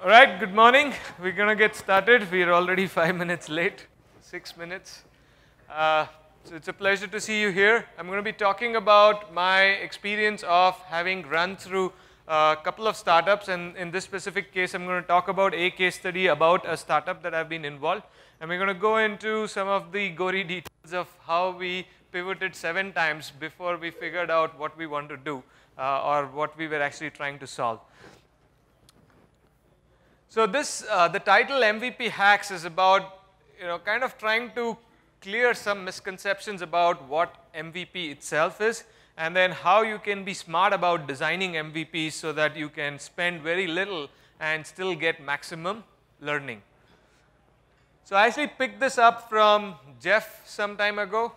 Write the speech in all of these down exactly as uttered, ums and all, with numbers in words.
All right, good morning. We're going to get started. We're already five minutes late, six minutes. Uh, so it's a pleasure to see you here. I'm going to be talking about my experience of having run through a couple of startups, and in this specific case, I'm going to talk about a case study about a startup that I've been involved. And we're going to go into some of the gory details of how we pivoted seven times before we figured out what we want to do uh, or what we were actually trying to solve. So this, uh, the title M V P Hacks is about, you know, kind of trying to clear some misconceptions about what M V P itself is, and then how you can be smart about designing M V Ps so that you can spend very little and still get maximum learning. So I actually picked this up from Jeff some time ago.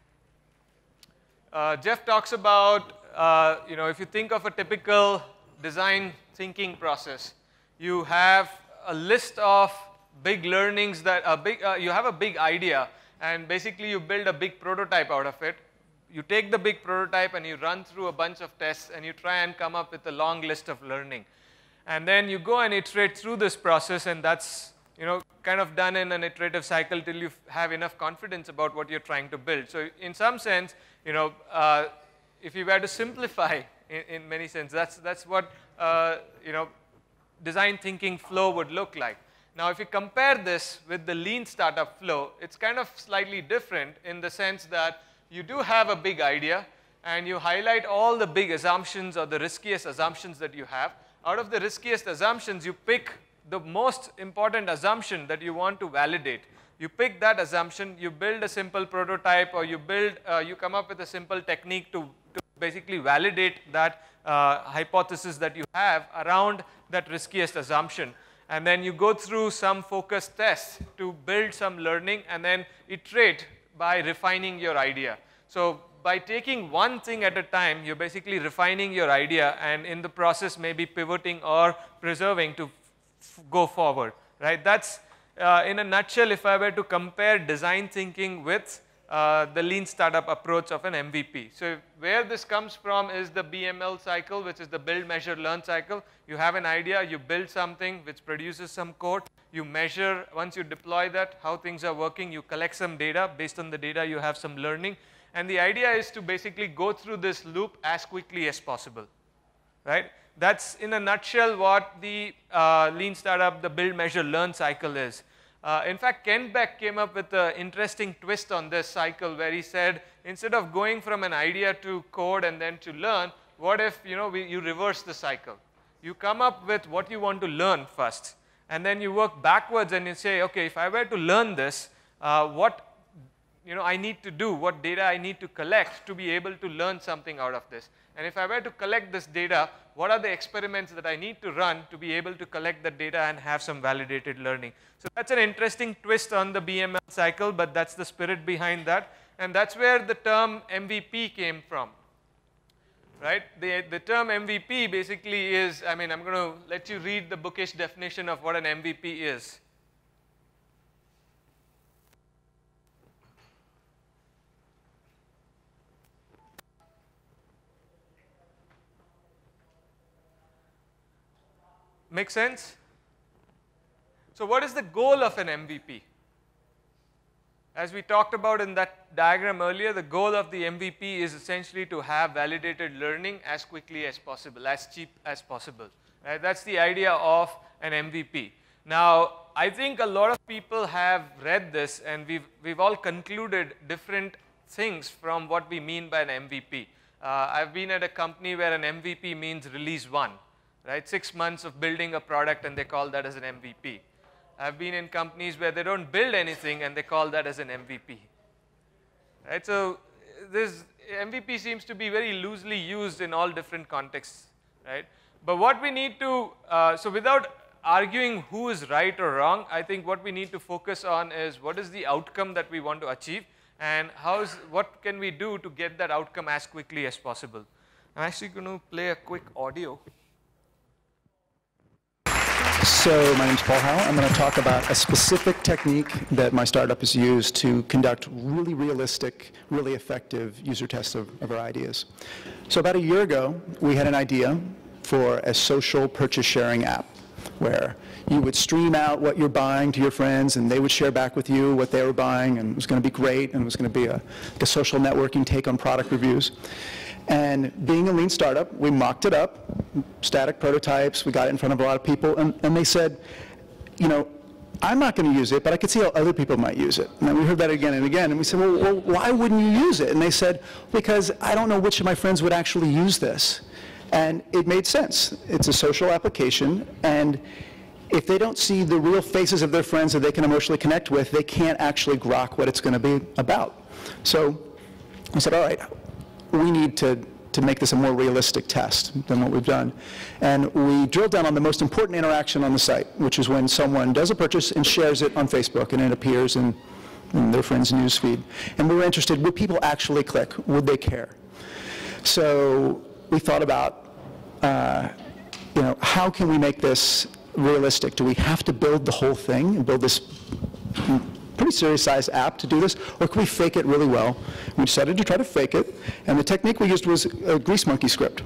Uh, Jeff talks about, uh, you know, if you think of a typical design thinking process, you have a list of big learnings that are big, uh, you have a big idea, and basically you build a big prototype out of it. You take the big prototype and you run through a bunch of tests and you try and come up with a long list of learning. And then you go and iterate through this process, and that's, you know, kind of done in an iterative cycle till you have enough confidence about what you're trying to build. So in some sense, you know, uh, if you were to simplify in, in many sense, that's, that's what, uh, you know, design thinking flow would look like. Now, if you compare this with the lean startup flow, it's kind of slightly different in the sense that you do have a big idea and you highlight all the big assumptions or the riskiest assumptions that you have. Out of the riskiest assumptions, you pick the most important assumption that you want to validate. You pick that assumption, you build a simple prototype, or you build, uh, you come up with a simple technique to, to basically validate that uh, hypothesis that you have around that riskiest assumption. And then you go through some focused tests to build some learning and then iterate by refining your idea. So by taking one thing at a time, you're basically refining your idea, and in the process maybe pivoting or preserving to f go forward, right? That's uh, in a nutshell if I were to compare design thinking with uh, the lean startup approach of an M V P. So where this comes from is the B M L cycle, which is the build, measure, learn cycle. You have an idea, you build something which produces some code, you measure, once you deploy that, how things are working, you collect some data, based on the data you have some learning, and the idea is to basically go through this loop as quickly as possible, right? That's in a nutshell what the uh, lean startup, the build, measure, learn cycle is. Uh, in fact, Ken Beck came up with an interesting twist on this cycle where he said, instead of going from an idea to code and then to learn, what if, you know, we, you reverse the cycle? You come up with what you want to learn first, and then you work backwards and you say, okay, if I were to learn this, uh, what, you know, I need to do, what data I need to collect to be able to learn something out of this. And if I were to collect this data, what are the experiments that I need to run to be able to collect that data and have some validated learning? So that's an interesting twist on the B M L cycle, but that's the spirit behind that. And that's where the term M V P came from, right? The, the term M V P basically is, I mean, I'm going to let you read the bookish definition of what an M V P is. Make sense? So what is the goal of an M V P? As we talked about in that diagram earlier, the goal of the M V P is essentially to have validated learning as quickly as possible, as cheap as possible. Right? That's the idea of an M V P. Now, I think a lot of people have read this, and we've, we've all concluded different things from what we mean by an M V P. Uh, I've been at a company where an M V P means release one. Right? Six months of building a product and they call that as an M V P. I've been in companies where they don't build anything and they call that as an M V P. Right? So this M V P seems to be very loosely used in all different contexts. Right? But what we need to, uh, so without arguing who is right or wrong, I think what we need to focus on is what is the outcome that we want to achieve, and how's, what can we do to get that outcome as quickly as possible. I'm actually going to play a quick audio. So my name is Paul Howell. I'm going to talk about a specific technique that my startup has used to conduct really realistic, really effective user tests of, of our ideas. So about a year ago, we had an idea for a social purchase sharing app. where you would stream out what you're buying to your friends, and they would share back with you what they were buying, and it was going to be great, and it was going to be a, a social networking take on product reviews. And being a lean startup, we mocked it up, static prototypes, we got it in front of a lot of people, and, and they said, you know, I'm not going to use it, but I could see how other people might use it. And then we heard that again and again, and we said, well, well, why wouldn't you use it? And they said, because I don't know which of my friends would actually use this. And it made sense. It's a social application, and if they don't see the real faces of their friends that they can emotionally connect with, they can't actually grok what it's going to be about. So I said, all right, we need to, to make this a more realistic test than what we've done. And we drilled down on the most important interaction on the site, which is when someone does a purchase and shares it on Facebook, and it appears in, in their friend's newsfeed. And we were interested, would people actually click? Would they care? So we thought about, uh, you know, how can we make this realistic? Do we have to build the whole thing and build this pretty serious sized app to do this, or can we fake it really well? We decided to try to fake it, and the technique we used was a Greasemonkey script.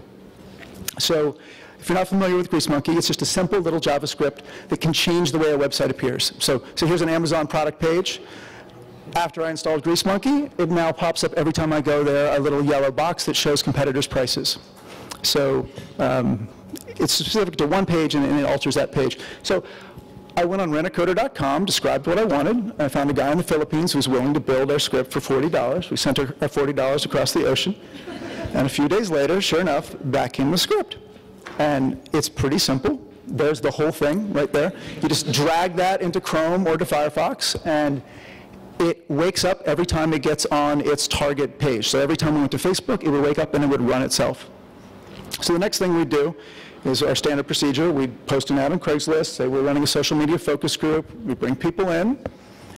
So if you're not familiar with Greasemonkey, it's just a simple little JavaScript that can change the way a website appears. So, so here's an Amazon product page. After I installed Greasemonkey, it now pops up every time I go there, a little yellow box that shows competitors' prices. So um, it's specific to one page, and, and it alters that page. So I went on rent a coder dot com, described what I wanted. I found a guy in the Philippines who was willing to build our script for forty dollars. We sent our forty dollars across the ocean. And a few days later, sure enough, back came the script. And it's pretty simple. There's the whole thing right there. You just drag that into Chrome or to Firefox, and it wakes up every time it gets on its target page. So every time we went to Facebook, it would wake up and it would run itself. So the next thing we do is our standard procedure. We post an ad on Craigslist, say we're running a social media focus group, we bring people in,